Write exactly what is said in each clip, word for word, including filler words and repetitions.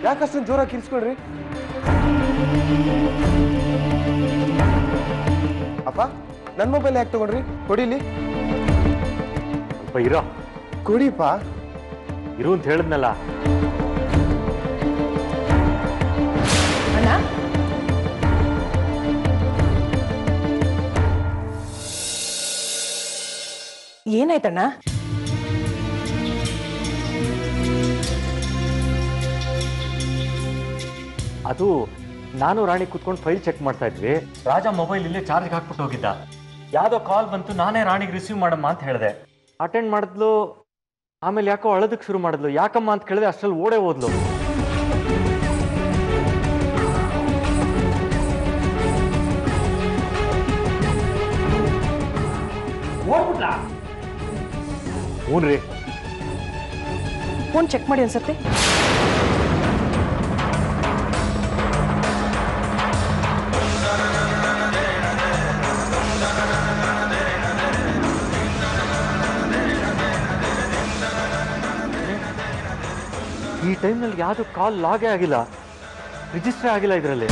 ಯಾಕಷ್ಟೊಂದು ಜೋರಾಗಿ ಕಿರ್ಸ್ಕೊಳ್ರಿ? ಅಪ್ಪ ನನ್ನ ಮೊಬೈಲ್ ಯಾಕೆ ತಗೊಂಡ್ರಿ? ಕೊಡಿಲಿ. ಸ್ವಲ್ಪ ಇರೋ. ಕೊಡಿಪ್ಪ. ಇರು ಅಂತ ಹೇಳಿದ್ನಲ್ಲ. ಅಣ್ಣ ಏನಾಯ್ತಣ್ಣ? ಅದು ನಾನು ರಾಣಿ ಕುತ್ಕೊಂಡು ಫೈಲ್ ಚೆಕ್ ಮಾಡ್ತಾ ಇದ್ವಿ. ರಾಜ ಮೊಬೈಲ್ ಇಲ್ಲೇ ಚಾರ್ಜ್ಗೆ ಹಾಕ್ಬಿಟ್ಟು ಹೋಗಿದ್ದ. ಯಾವುದೋ ಕಾಲ್ ಬಂತು, ನಾನೇ ರಾಣಿಗೆ ರಿಸೀವ್ ಮಾಡಮ್ಮ ಅಂತ ಹೇಳಿದೆ. ಅಟೆಂಡ್ ಮಾಡಿದ್ಲು. ಆಮೇಲೆ ಯಾಕೋ ಅಳೋದಕ್ಕೆ ಶುರು ಮಾಡಿದ್ಲು. ಯಾಕಮ್ಮ ಅಂತ ಕೇಳಿದೆ, ಅಷ್ಟರಲ್ಲಿ ಓಡೇ ಹೋದ್ಲು. ಹ್ಞೂ ರೀ. ಫೋನ್ ಚೆಕ್ ಮಾಡಿ ಅನ್ಸತ್ತೆ. ಈ ಟೈಮ್ನಲ್ಲಿ ಯಾವುದು ಕಾಲ್ ಲಾಗೇ ಆಗಿಲ್ಲ, ರಿಜಿಸ್ಟರ್ ಆಗಿಲ್ಲ ಇದರಲ್ಲಿ.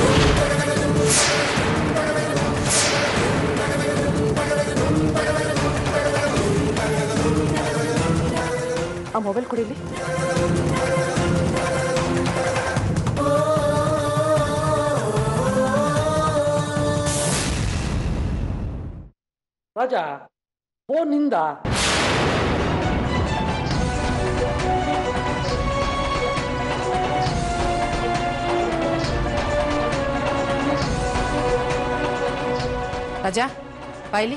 ಆ ಮೊಬೈಲ್ ಕೊಡಿಲಿ. ರಾಜ ಫೋನಿಂದ ರಾಜಾ ಬಾಯ್ಲಿ.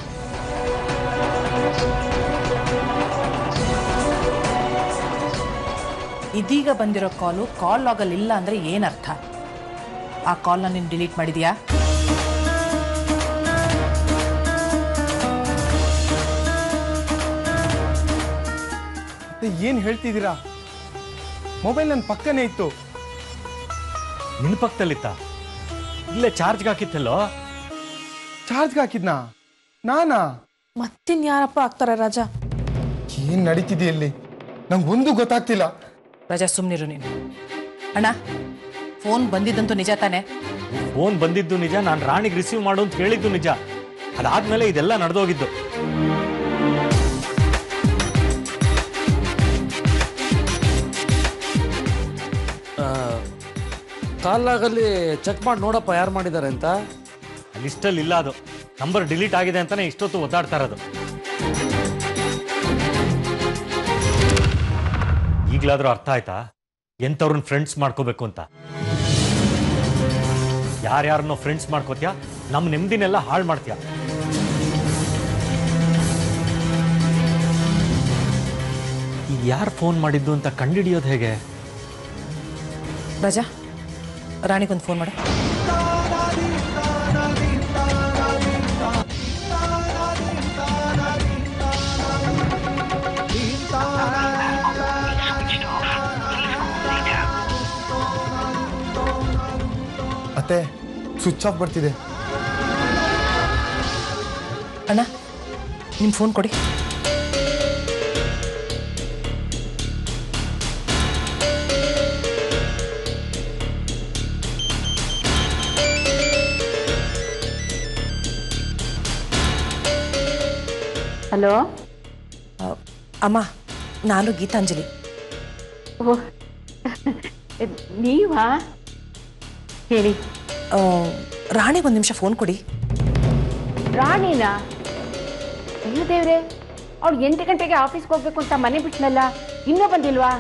ಇದೀಗ ಬಂದಿರೋ ಕಾಲು ಕಾಲ್ ಲಾಗಲ್ಲಿ ಇಲ್ಲ ಅಂದ್ರೆ ಏನರ್ಥ? ಆ ಕಾಲ್ನ ನೀನು ಡಿಲೀಟ್ ಮಾಡಿದ್ಯಾ? ಏನ್ ಹೇಳ್ತಿದ್ದೀರಾ? ಮೊಬೈಲ್ ನನ್ನ ಪಕ್ಕನೇ ಇತ್ತು. ನಿನ್ನ ಪಕ್ಕದಲ್ಲಿತ್ತ? ಇಲ್ಲೇ ಚಾರ್ಜ್ಗೆ ಹಾಕಿತ್ತಲ್ಲೋ. ಚಾರ್ಜ್ಗೆ ಹಾಕಿದ್ನಾ? ನಾನಾ? ಮತ್ತಿನ್ಯಾರಪ್ಪ ಆಗ್ತಾರ ರಾಜ? ಏನ್ ನಡೀತಿದೆ ಇಲ್ಲಿ? ನಂಗೆ ಒಂದು ಗೊತ್ತಾಗ್ತಿಲ್ಲ. ರಾಜಾ ಸುಮ್ಮನಿರು ನೀನು. ಅಣ್ಣ ಫೋನ್ ಬಂದಿದ್ದಂತೂ ನಿಜ ತಾನೆ? ಫೋನ್ ಬಂದಿದ್ದು ನಿಜ, ನಾನು ರಾಣಿಗೆ ರಿಸೀವ್ ಮಾಡು ಅಂತ ಹೇಳಿದ್ದು ನಿಜ. ಅದಾದ್ಮೇಲೆ ಇದೆಲ್ಲ ನಡೆದೋಗಿದ್ದು. ಕಾಲಾಗಲ್ಲಿ ಚೆಕ್ ಮಾಡಿ ನೋಡಪ್ಪ ಯಾರು ಮಾಡಿದ್ದಾರೆ ಅಂತ. ಲಿಸ್ಟಲ್ಲಿ ಇಲ್ಲ ಅದು. ನಂಬರ್ ಡಿಲೀಟ್ ಆಗಿದೆ ಅಂತಾನೆ ಇಷ್ಟೊತ್ತು ಒದ್ದಾಡ್ತಾ ಇರೋದು. ಈಗಲಾದ್ರೂ ಅರ್ಥ ಆಯ್ತಾ ಎಂಥವ್ರನ್ನ ಫ್ರೆಂಡ್ಸ್ ಮಾಡ್ಕೋಬೇಕು ಅಂತ? ಯಾರ್ಯಾರನ್ನೋ ಫ್ರೆಂಡ್ಸ್ ಮಾಡ್ಕೋತೀಯ, ನಮ್ಮ ನೆಮ್ಮದಿನೆಲ್ಲ ಹಾಳು ಮಾಡ್ತೀಯ. ಯಾರು ಫೋನ್ ಮಾಡಿದ್ದು ಅಂತ ಕಂಡುಹಿಡಿಯೋದು ಹೇಗೆ? ರಾಜಾ ರಾಣಿಗೊಂದು ಫೋನ್ ಮಾಡು. ಅತ್ತೆ ಸ್ವಿಚ್ ಆಫ್ ಬರ್ತಿದೆ. ಅಣ್ಣ ನಿಮ್ಮ ಫೋನ್ ಕೊಡಿ. ಹಲೋ ಅಮ್ಮ, ನಾನು ಗೀತಾಂಜಲಿ. ಓ ನೀವಾ? ಹೇಳಿ. ರಾಣಿಗೆ ಒಂದು ನಿಮಿಷ ಫೋನ್ ಕೊಡಿ. ರಾಣಿನಾ? ಅಯ್ಯೋ ದೇವ್ರೆ, ಅವಳು ಎಂಟು ಗಂಟೆಗೆ ಆಫೀಸ್ಗೆ ಹೋಗ್ಬೇಕು ಅಂತ ಮನೆ ಬಿಟ್ನಲ್ಲ, ಇನ್ನೂ ಬಂದಿಲ್ವಾ?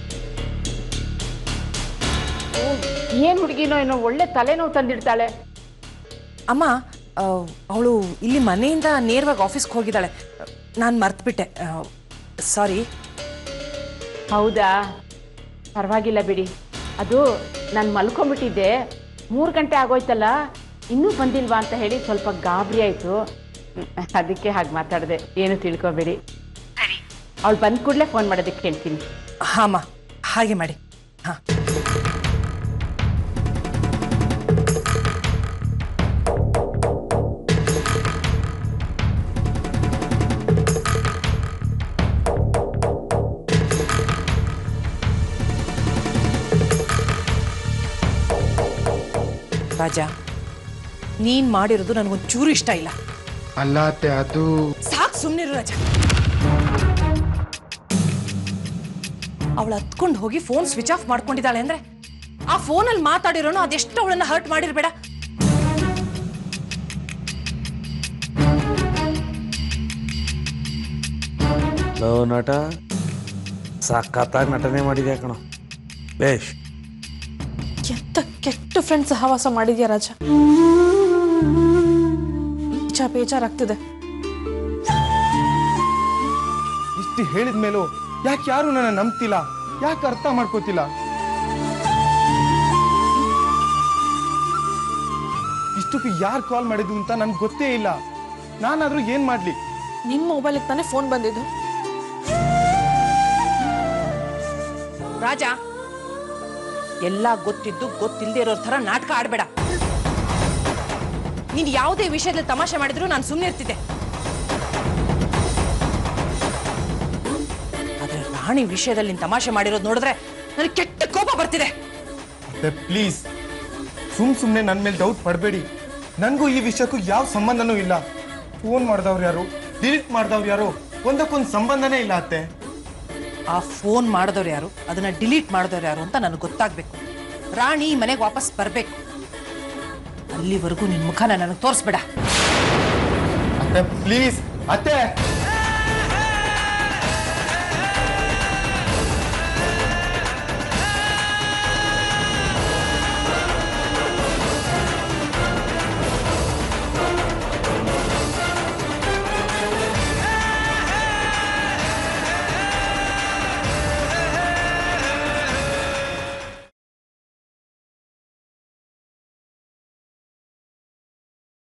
ಏನ್ ಹುಡುಗಿನೋ ಏನೋ ಒಳ್ಳೆ ತಲೆನೋವು ತಂದಿಡ್ತಾಳೆ. ಅಮ್ಮ ಅವಳು ಇಲ್ಲಿ ಮನೆಯಿಂದ ನೇರವಾಗಿ ಆಫೀಸ್ಗೆ ಹೋಗಿದ್ದಾಳೆ. ನಾನು ಮರ್ತ್ಬಿಟ್ಟೆ, ಸಾರಿ. ಹೌದಾ? ಪರವಾಗಿಲ್ಲ ಬಿಡಿ. ಅದು ನಾನು ಮಲ್ಕೊಂಡ್ಬಿಟ್ಟಿದ್ದೆ, ಮೂರು ಗಂಟೆ ಆಗೋಯ್ತಲ್ಲ, ಇನ್ನೂ ಬಂದಿಲ್ವಾ ಅಂತ ಹೇಳಿ ಸ್ವಲ್ಪ ಗಾಬರಿ ಆಯಿತು. ಅದಕ್ಕೆ ಹಾಗೆ ಮಾತಾಡಿದೆ, ಏನು ತಿಳ್ಕೊಬೇಡಿ. ಸರಿ, ಅವಳು ಬಂದ ಕೂಡಲೇ ಫೋನ್ ಮಾಡೋದಕ್ಕೆ ಹೇಳ್ತೀನಿ. ಹಾಂ ಹಾಗೆ ಮಾಡಿ. ಹಾಂ ರಾಜ, ನೀನ್ ಮಾಡಿರೋದು ನನಗೊಂದು ಚೂರು ಇಷ್ಟ ಇಲ್ಲ. ಅಲ್ಲ ಅತ್ತೆ, ಅದು ಸಾಕು, ಸುಮ್ಮನಿರು ರಾಜ. ಅವಳು ಹತ್ಕೊಂಡು ಹೋಗಿ ಫೋನ್ ಸ್ವಿಚ್ ಆಫ್ ಮಾಡ್ಕೊಂಡಿದ್ದಾಳೆ ಅಂದ್ರೆ ಆ ಫೋನಲ್ಲಿ ಮಾತಾಡಿರೋನು ಅದೆಷ್ಟು ಅವಳನ್ನ ಹರ್ಟ್ ಮಾಡಿರ್ಬೇಡ. ಲೋ ನಟ, ಸಖತ್ತಾಗಿ ನಟನೆ ಮಾಡಿದ್ಯಾ ಕಣ. ಬೇಷ್. ಎಂತ ಕೆಟ್ಟ ಫ್ರೆಂಡ್ಸ್ ಸಹವಾಸ ಮಾಡಿದ್ಯಾ ರಾಜ. ಬೇಜಾರ್ ಬೇಜಾರಾಗ್ತಿದೆ. ಇಷ್ಟು ಹೇಳಿದ ಮೇಲೂ ಯಾಕೆ ಯಾರು ನನ್ನ ನಂಬ್ತಿಲ್ಲ? ಯಾಕೆ ಅರ್ಥ ಮಾಡ್ಕೋತಿಲ್ಲ? ಇಷ್ಟಕ್ಕೆ ಯಾರು ಕಾಲ್ ಮಾಡಿದ್ದು ಅಂತ ನನ್ಗೆ ಗೊತ್ತೇ ಇಲ್ಲ. ನಾನಾದ್ರೂ ಏನ್ ಮಾಡ್ಲಿ? ನಿಮ್ಮ ಮೊಬೈಲಿಗೆ ತಾನೇ ಫೋನ್ ಬಂದಿದ್ದು. ರಾಜ, ಎಲ್ಲ ಗೊತ್ತಿದ್ದು ಗೊತ್ತಿಲ್ಲದೆ ಇರೋ ತರ ನಾಟಕ ಆಡ್ಬೇಡ. ನೀನ್ ಯಾವುದೇ ವಿಷಯದಲ್ಲಿ ತಮಾಷೆ ಮಾಡಿದ್ರು ನಾನು ಸುಮ್ಮನೆ ಇರ್ತಿದ್ದೆ. ಆದ್ರೆ ರಾಣಿ ವಿಷಯದಲ್ಲಿ ನೀನ್ ತಮಾಷೆ ಮಾಡಿರೋದು ನೋಡಿದ್ರೆ ನನಗೆ ಕೆಟ್ಟ ಕೋಪ ಬರ್ತಿದೆ. ಪ್ಲೀಸ್, ಸುಮ್ ಸುಮ್ನೆ ನನ್ನ ಮೇಲೆ ಡೌಟ್ ಪಡಬೇಡಿ. ನನಗೂ ಈ ವಿಷಯಕ್ಕೂ ಯಾವ ಸಂಬಂಧನೂ ಇಲ್ಲ. ಫೋನ್ ಮಾಡಿದವ್ರು ಯಾರು, ಡಿಲೀಟ್ ಮಾಡಿದವ್ರು ಯಾರು, ಒಂದಕ್ಕೊಂದು ಸಂಬಂಧನೇ ಇಲ್ಲ ಅತ್ತೆ. ಆ ಫೋನ್ ಮಾಡಿದವ್ರು ಯಾರು, ಅದನ್ನ ಡಿಲೀಟ್ ಮಾಡಿದವ್ರು ಯಾರು ಅಂತ ನನಗೆ ಗೊತ್ತಾಗ್ಬೇಕು. ರಾಣಿ ಮನೆಗೆ ವಾಪಸ್ ಬರ್ಬೇಕು. ಅಲ್ಲಿವರೆಗೂ ನಿನ್ ಮುಖನ ನನಗೆ ತೋರಿಸ್ಬೇಡ. ಅತ್ತೆ ಪ್ಲೀಸ್, ಅತ್ತೆ.